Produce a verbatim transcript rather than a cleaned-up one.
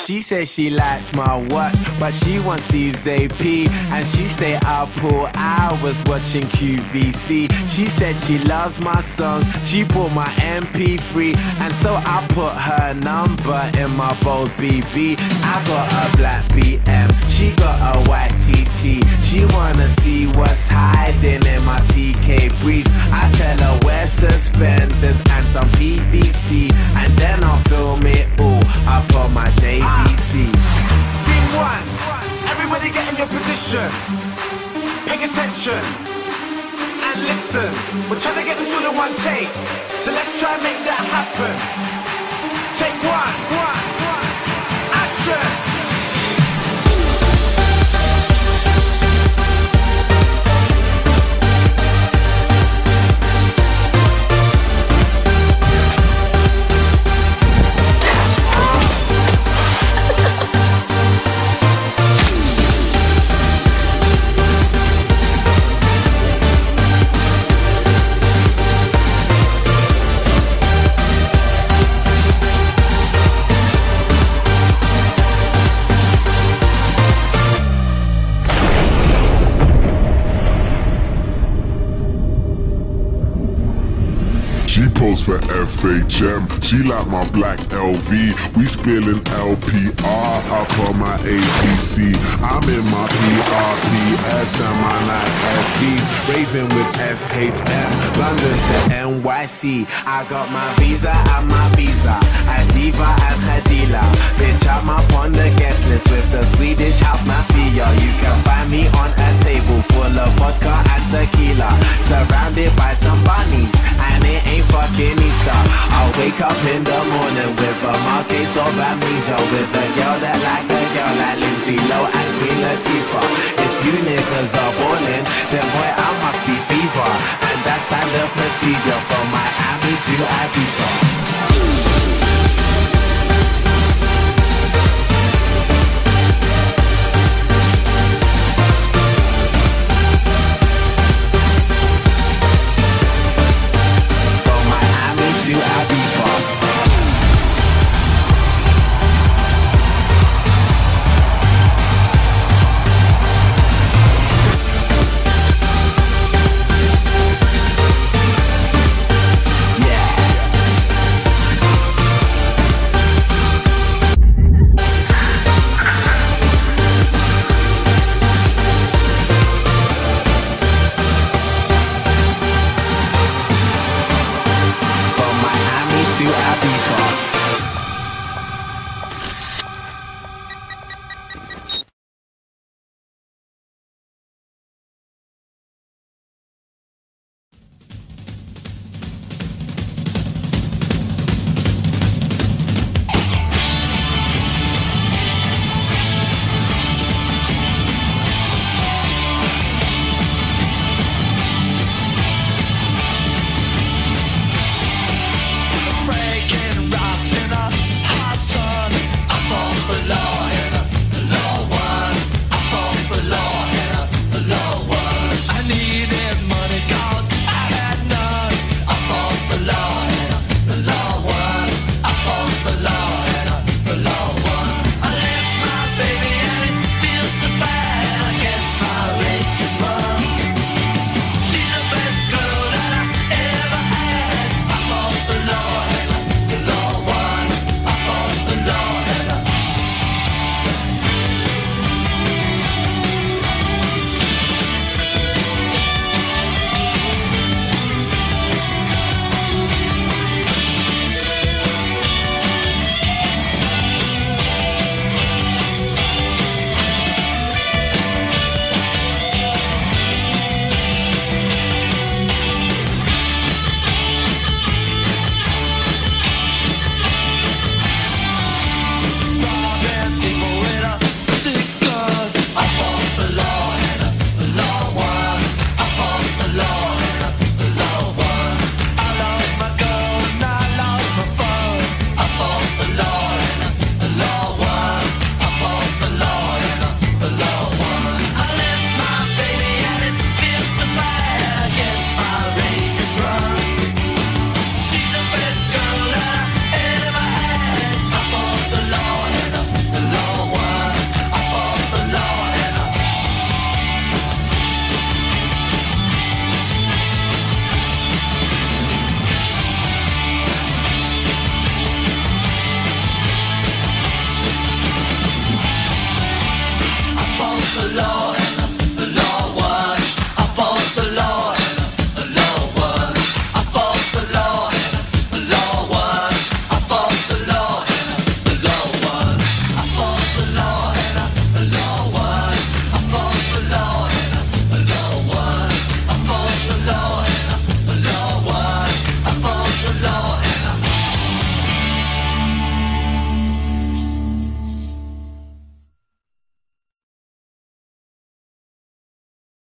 She says she likes my watch, but she wants Steve's A P, and she stay up all hours watching Q V C. She said she loves my songs, she bought my M P three, and so I put her number in my bold B B. I got a black B M, she got a white T T. She wanna see what's hiding in my C K briefs. I tell her wear suspenders and some P V C, and then I'll film it all up on my J V C. Scene one, everybody get in your position. Pay attention and listen. We're trying to get this all in one take, so let's try and make that happen. Take one, one, one, action. She posed for F H M, she like my black L V. We spilling L P R up on my A P C. I'm in my P R P S and my night S Ps, raving with S H M, London to N Y C. I got my visa and my visa, a diva and her dealer. Bitch, I'm up on the guest list with the Swedish house mafia. You can find me on a table full of vodka and tequila, surrounded by some bunnies, and it ain't fucking Easter. I'll wake up in the morning with a marquise of amnesia, with a girl that like a girl like Lindsay Low and Queen Latifah. If you niggas are ballin', then boy I must be fever, and that's standard procedure from Miami to Ibiza.